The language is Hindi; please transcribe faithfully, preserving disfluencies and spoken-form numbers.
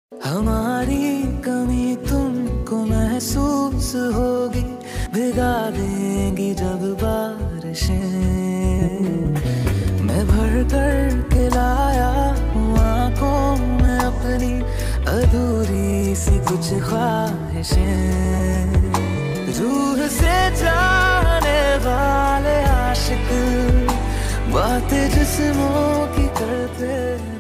हमारी कमी तुमको महसूस होगी, भिगा देंगी जब बारिशें। मैं भर कर के लाया हूँ आंखों में अपनी अधूरी सी कुछ ख्वाहिशें। रूह से जाने वाले आशिक बातें जिस्मों की करते